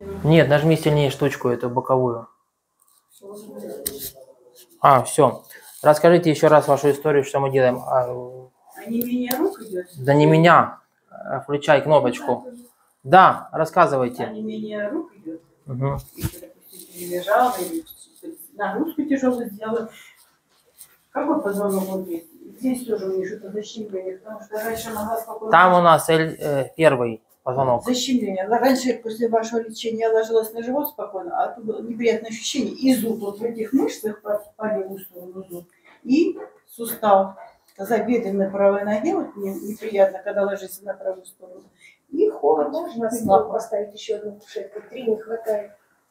Нет, нажми сильнее штучку эту боковую. А, все. Расскажите еще раз вашу историю, что мы делаем. А не меня рук идет? Да не меня. Включай кнопочку. Да, рассказывайте. А не меня рук идет? Угу. Если, допустим, перележала или нагрузку тяжелую сделала. Какой позвонок вот здесь? Здесь тоже у меня что-то защемление, потому что раньше могла спокойно... Там у нас первый позвонок. Защемление. Раньше после вашего лечения я ложилась на живот спокойно, а тут было неприятное ощущение. И зуб вот в этих мышцах по левую сторону зуб. И сустав за бедренной правой ноге, вот мне неприятно, когда ложится на правую сторону. И холод. Можно снова поставить еще одну кушетку? 3 не хватает.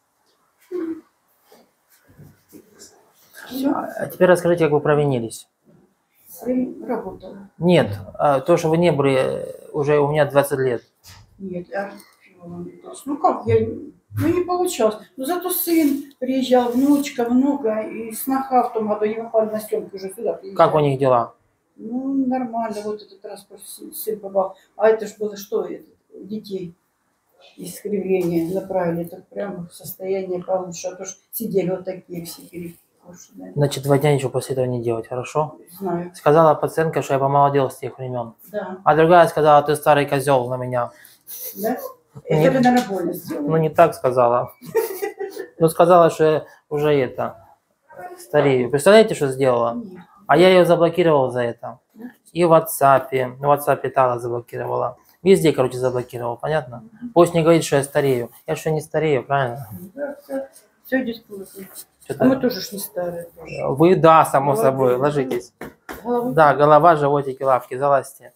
Все. А теперь расскажите, как вы провинились. Работала. Нет, то, что вы не были, уже у меня 20 лет. Нет, ну как, не получалось. Но зато сын приезжал, внучка, внука, и сноха в том году, они попали на съемки уже сюда приезжали. Как у них дела? Ну, нормально, вот этот раз сын попал. А это ж было что, детей искривление направили, так прямо в состояние получше. А то ж сидели вот такие все перекошенные. Значит, 2 дня ничего после этого не делать, хорошо? Знаю. Сказала пациентка, что я помолодел с тех времен. Да. А другая сказала, ты старый козел на меня. Да? Это вы, наверное, больно сделали. Ну, не так сказала. Ну, сказала, что уже старею. Представляете, что сделала? Нет. А я ее заблокировал за это. И в WhatsApp Тала заблокировала. Везде, короче, заблокировал, понятно? Пусть не говорит, что я старею. Я что, не старею, правильно? Да, все здесь плохо. А мы тоже ж не старые. Вы, да, само собой, ложитесь. Головы. Да, голова, животики, лавки, залазьте.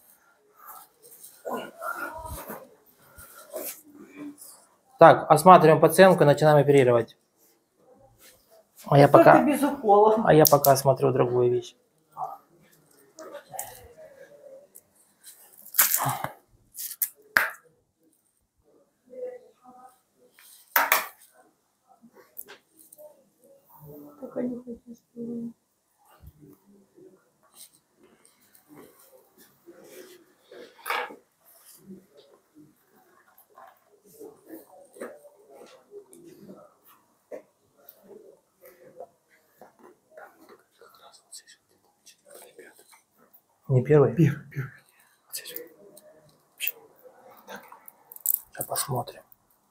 Так, осматриваем пациентку и начинаем оперировать. А я пока смотрю другую вещь. Пока не хочу. Не первый? Первый. Сейчас посмотрим.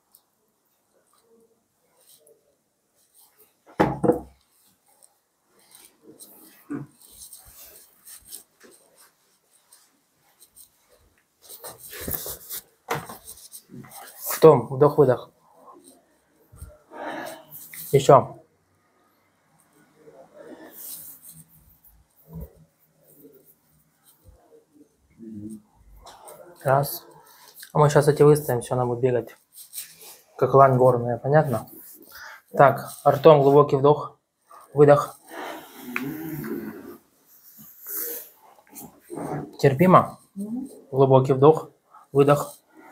Том, вдох-выдох. Еще. Раз. А мы сейчас эти выставим, все, она будет бегать. Как лань горная, понятно? Так, ртом глубокий вдох, выдох. Терпимо? Глубокий вдох, выдох.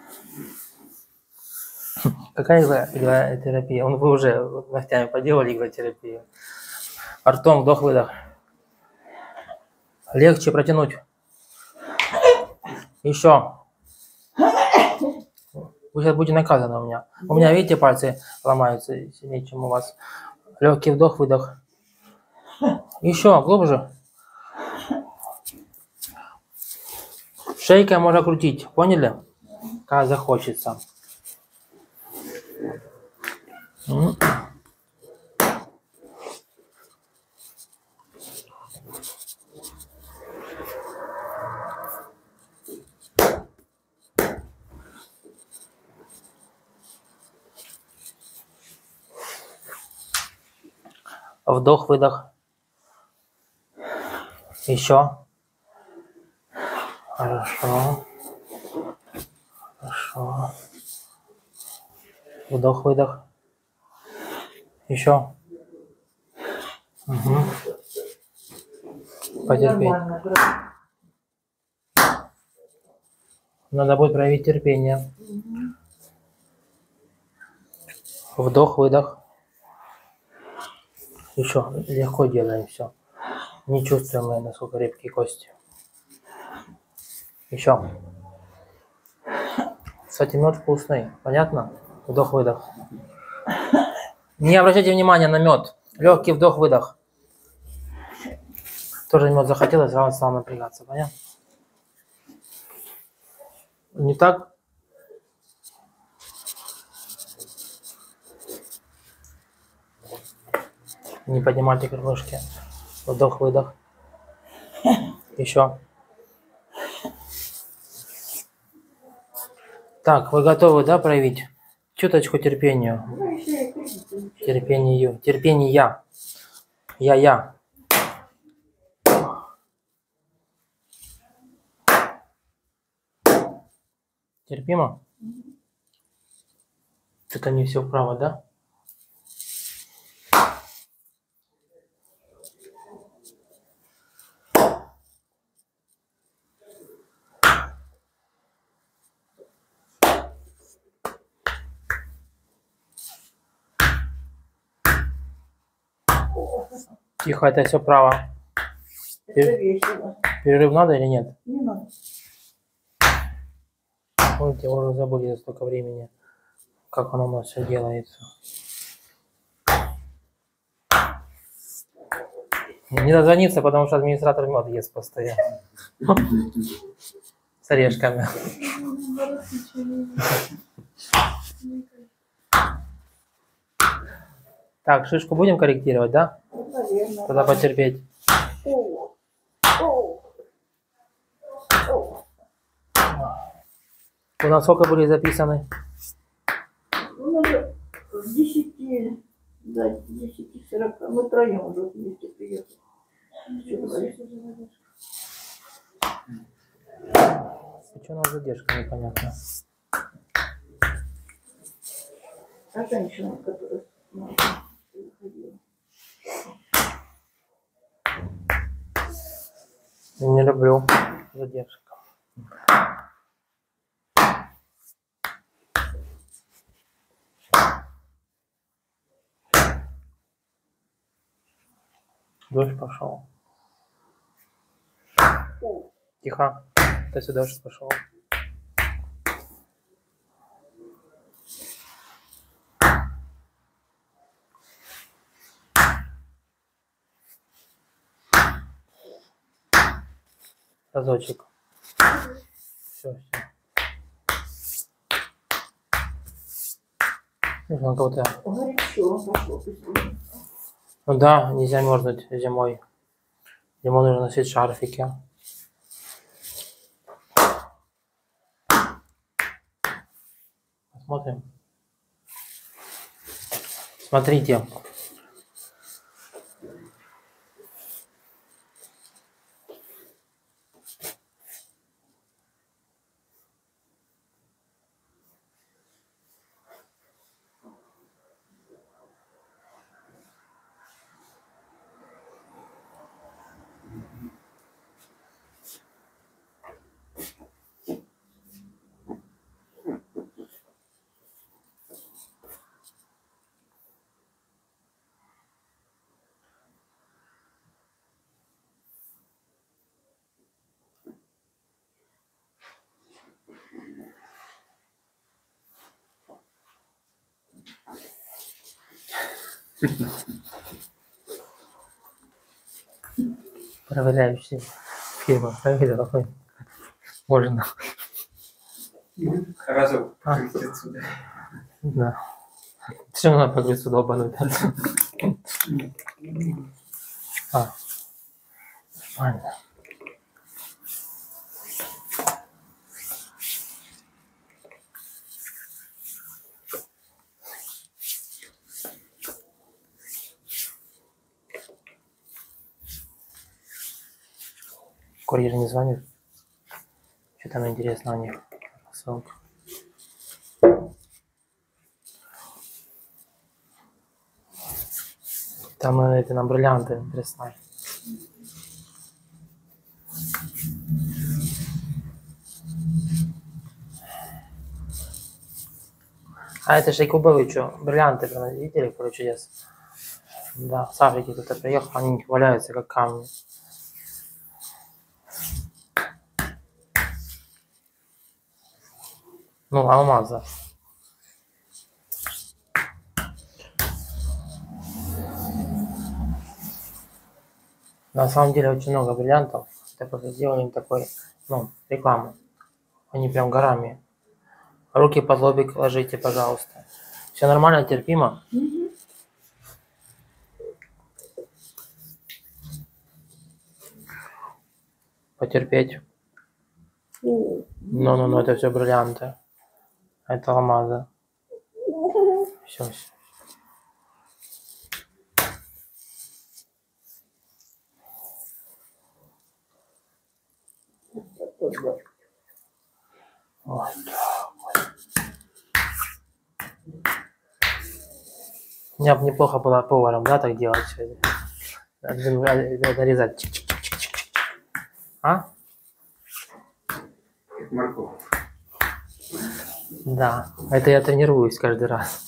Какая иглотерапия? Вы уже ногтями поделали иглотерапию. Ртом вдох, выдох. Легче протянуть. Еще. Вы сейчас будете наказаны у меня. У меня, видите, пальцы ломаются сильнее, чем у вас. Легкий вдох, выдох. Еще глубже. Шейкой можно крутить, поняли? Как захочется. Вдох, выдох. Еще. Хорошо. Хорошо. Вдох, выдох. Еще. Угу. Потерпеть. Надо будет проявить терпение. Вдох, выдох. Еще легко делаем все. Не чувствуем мы, насколько крепкие кости. Еще. Кстати, мед вкусный. Понятно? Вдох-выдох. Не обращайте внимания на мед. Легкий вдох-выдох. Тоже мед захотелось, сразу стал напрягаться, понятно? Не так? Не поднимайте крылышки. Вдох-выдох. Еще. Так, вы готовы, да, проявить чуточку терпению? Терпению. Терпение. Я. Терпимо? Что-то не все вправо, да? Тихо, это все право. Это весело. Перерыв надо или нет? Не надо. Ой, я уже забыли за столько времени, как оно у нас все делается. Не дозвониться, потому что администратор мед ест постоянно. С орешками. Так, шишку будем корректировать, да? Наверное. Тогда потерпеть. О. У нас сколько были записаны? Ну, надо с 10 до 10:40. Мы троем уже вместе приехали. Что говоришь? Что у нас задержка, непонятно. А женщина, которая выходила. Не люблю задержек. Дождь пошел. Тихо. То есть дождь пошел. Разочек. Все. Нужно кого-то. Горячо пошло. Ну да, нельзя мерзнуть зимой. Зимой нужно носить шарфики. Посмотрим. Смотрите. Проверяющий фирма. Проверил, какой можно. Разок А. прийти отсюда. Да. Все равно по лицу долбануть. Нормально. Курьер не звонит. Что там интересно у них? Ссылка. Там это на бриллианты интересно. А это же Якубович, что, бриллианты видели, короче, чудес. Да, с Африки кто-то приехал, они валяются как камни. Ну, алмаза. На самом деле очень много бриллиантов. Это просто сделали такой, ну, рекламу. Они прям горами. Руки под лобик ложите, пожалуйста. Все нормально, терпимо. Потерпеть. Ну, это все бриллианты. Это алмазы. Все. Вот так вот. У меня бы неплохо было поваром, да, так делать все. Нарезать. Чик-чик-чик-чик-чик. А? Морковь. Да. Это я тренируюсь каждый раз.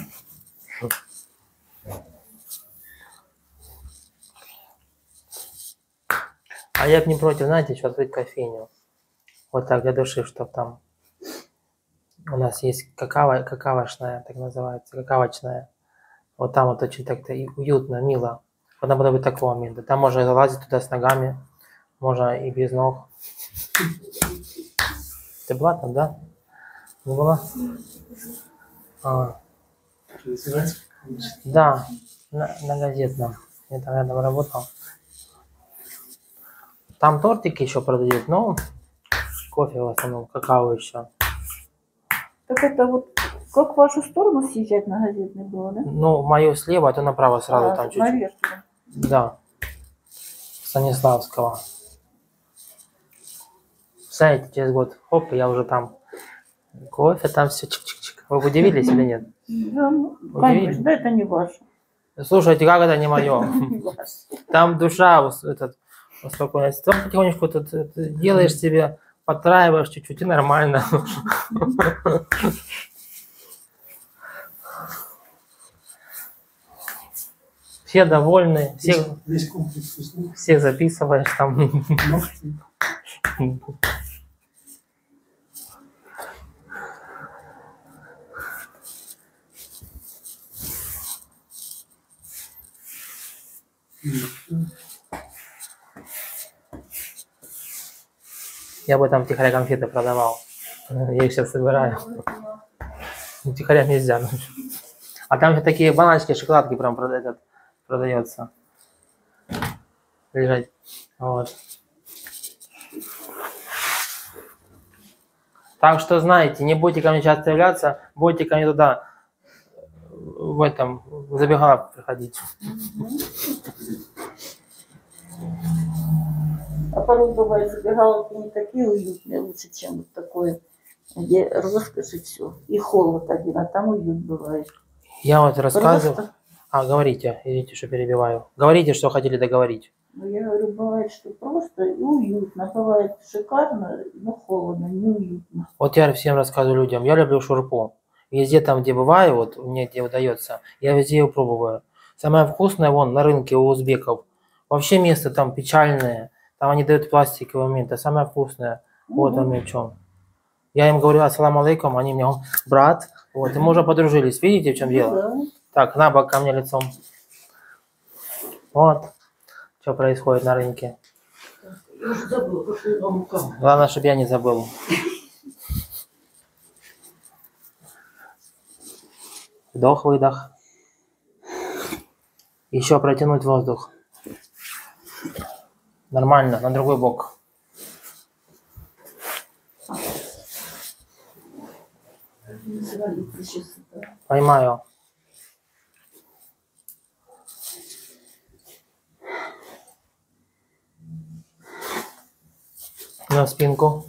А я бы не против, знаете, еще открыть кофейню. Вот так для души, чтобы там у нас есть какавошная, так называется, какавочная. Вот там вот очень так-то и уютно, мило. Вот надо было быть такого момента. Там можно залазить туда с ногами, можно и без ног. Ты была там, да? Не была? Да, на газетном. Я там рядом работал. Там тортики еще продают, но кофе в основном, какао еще. Так это вот как в вашу сторону съезжать на газетный было, да? Ну, мою слева, а то направо сразу там чуть-чуть. Наверх. Да. Станиславского. Знаете, через год, хоп, я уже там. Кофе, там все чик-чик-чик. Вы удивились или нет? Да, ну, конечно, да, это не ваше. Слушайте, как это не мое? Не ваше. Там душа успокоится. Ты потихонечку тут делаешь себе, подтраиваешь чуть-чуть и нормально. Все довольны, всех записываешь там. Я бы там втихаря конфеты продавал. Я их сейчас собираю. Втихаря нельзя. А там же такие баночки, шоколадки прям продается. Лежать. Вот. Так что знаете, не будете ко мне часто являться, будете ко мне туда в этом в забегаловку приходить. А порой бывает забегаловки не такие уютные, лучше, чем вот такое, где роскошь и все. И холод один, а там уют бывает. Я вот рассказывал. Просто. А, говорите, извините, что перебиваю. Говорите, что хотели договорить. Ну, я говорю, бывает, что просто и уютно. Бывает шикарно, но холодно, неуютно. Вот я всем рассказываю людям, я люблю шурпу. Везде там, где бываю, вот мне где удается, я везде ее пробую. Самое вкусное вон на рынке у узбеков. Вообще место там печальное. Там они дают пластиковый момент, а самое вкусное. Вот оно в чем. Я им говорю ассаламу алейкум, они мне говорят, брат, вот, и мы уже подружились. Видите, в чем дело? Да. Так, на бок ко мне лицом. Вот, что происходит на рынке. Я уже забыла, какую вам камеру. Главное, чтобы я не забыл. Вдох-выдох. Еще протянуть воздух. Нормально, на другой бок. Поймаю. На спинку.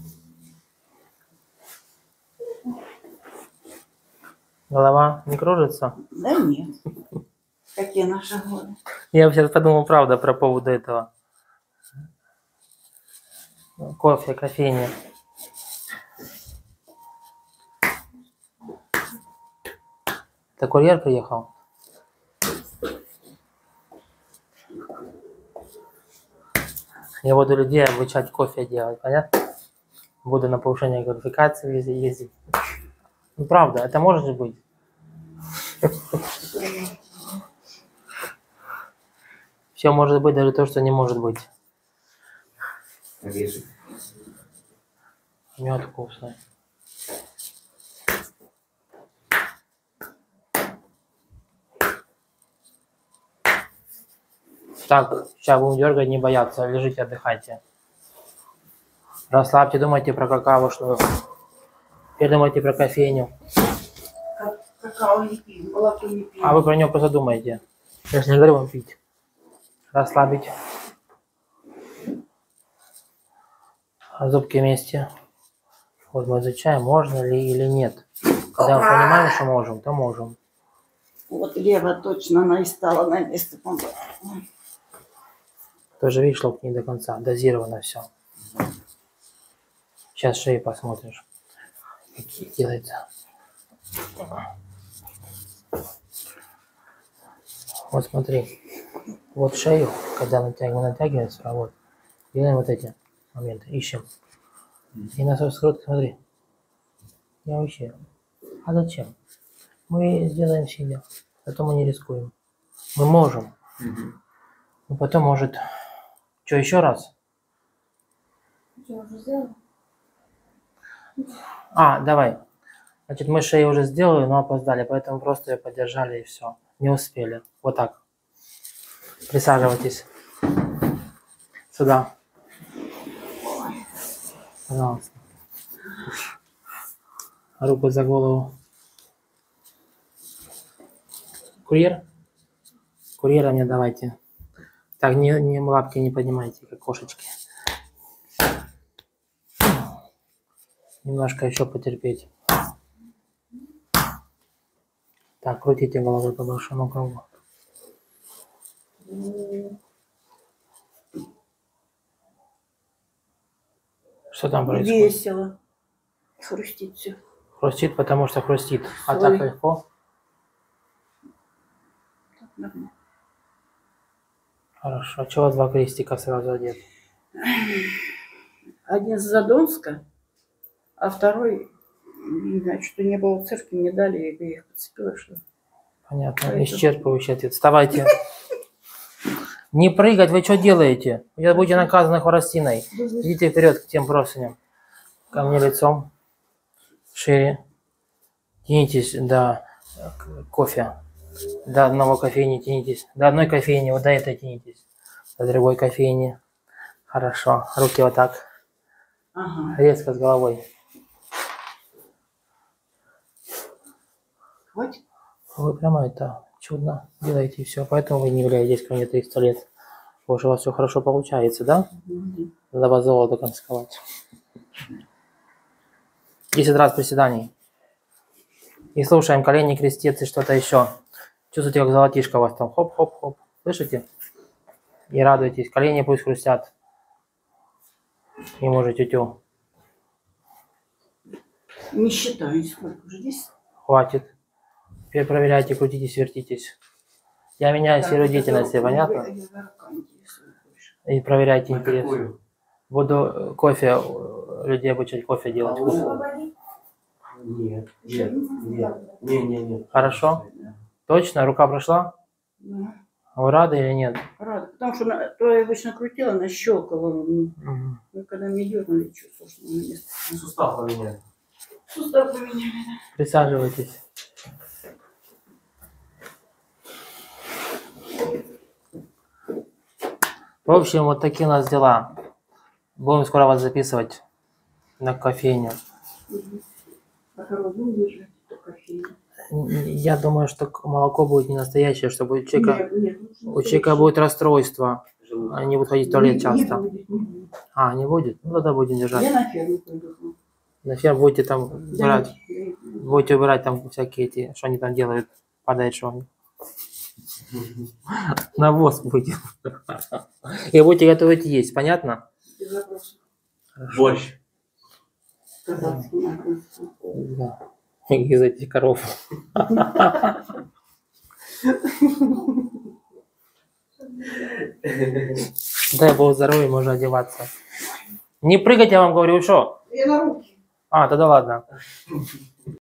Голова не кружится? Да нет. Какие наши годы. Я сейчас подумал, правда, про поводу этого. Кофе, кофейни. Это курьер приехал? Я буду людей обучать кофе делать, понятно? Буду на повышение квалификации ездить. Ну, правда, это может быть. Все может быть, даже то, что не может быть. Орешек. Мед вкусный. Так, сейчас будем дергать, не бояться. Лежите, отдыхайте. Расслабьте, думайте про какаошную. Теперь думайте про кофейню. Какао не пьем, молоко не пьем. А вы про нее просто думаете. Я же не говорю вам пить. Расслабить. Зубки вместе. Вот мы изучаем, можно ли или нет. Когда мы понимаем, что можем, то можем. Вот лево точно она и стала на место. Тоже, видишь, лоб не до конца. Дозировано все. Сейчас шею посмотришь. Какие делается. Вот смотри. Вот шею, когда натягивается, а вот. Делаем вот эти моменты. Ищем. И насос скрутки, смотри. Я вообще. А зачем? Мы сделаем сидя. Зато мы не рискуем. Мы можем. Но потом может... Что, еще раз? Я уже сделала. А, давай. Значит, мы шею уже сделали, но опоздали, поэтому просто ее поддержали и все. Не успели. Вот так. Присаживайтесь. Сюда. Пожалуйста. Руку за голову. Курьер? Курьера мне давайте. Так, не лапки не поднимайте, как кошечки. Немножко еще потерпеть. Так, крутите головой по большому кругу. Что там происходит? Весело. Хрустит все. Хрустит, потому что хрустит. А так легко? Хорошо. А чего два крестика сразу одет? Один с Задонска, а второй, не знаю, что не было в церкви, не дали, я их подцепила, что ли. Понятно. Поэтому- Исчерпывающий ответ. Вставайте. Не прыгать, вы что делаете? Вы будете наказаны хворостиной. Идите вперед к тем простыням. Ко мне лицом. Шире. Тянитесь до кофе. До одного кофейни тянитесь. До одной кофейни, вот до этой тянитесь. До другой кофейни. Хорошо. Руки вот так. Ага. Резко с головой. Хватит? Вы прямо это чудно делаете все. Поэтому вы не являетесь ко мне 300 лет. Потому что у вас все хорошо получается, да? Надо вас золото конфисковать. 10 раз приседаний. И слушаем колени, крестец и что-то еще. Чувствуете, как золотишко у вас там. Хоп-хоп-хоп. Слышите? И радуйтесь. Колени пусть хрустят. Не можете тю. Не считаю, сколько уже здесь. Хватит. Теперь проверяйте, крутитесь, вертитесь. Я меняю сферу деятельности, понятно? И проверяйте интерес. Какую? Буду кофе, людей обучать кофе делать. Освободи. Нет, нет, нет, нет. Хорошо? Точно? Рука прошла? Да. Вы рады или нет? Рада. Потому что то я обычно крутила, она щелкала. Мгм. Ну, когда мне дернули, чувствовала, что на место. Сустав поменяли. Сустав поменяли, да. Присаживайтесь. В общем, вот такие у нас дела. Будем скоро вас записывать на кофейню. А корову держать, то кофейня. Я думаю, что молоко будет не настоящее, чтобы у человека, Нет, у человека будет расстройство. Желудок. Они будут ходить в туалет часто. Не будет. А, не будет? Ну тогда будем держать. Я на ферму пойду. На ферму будете там Да, убирать. Будете убирать там всякие эти, что они там делают, падает что они. Навоз будете. И будете готовить есть, понятно? без вопросов. Борщ. Казахский нагрузка. Да. Из этих коров. Дай бог здоровья, можно одеваться. Не прыгать, я вам говорю, что? Я на руки. А, тогда ладно.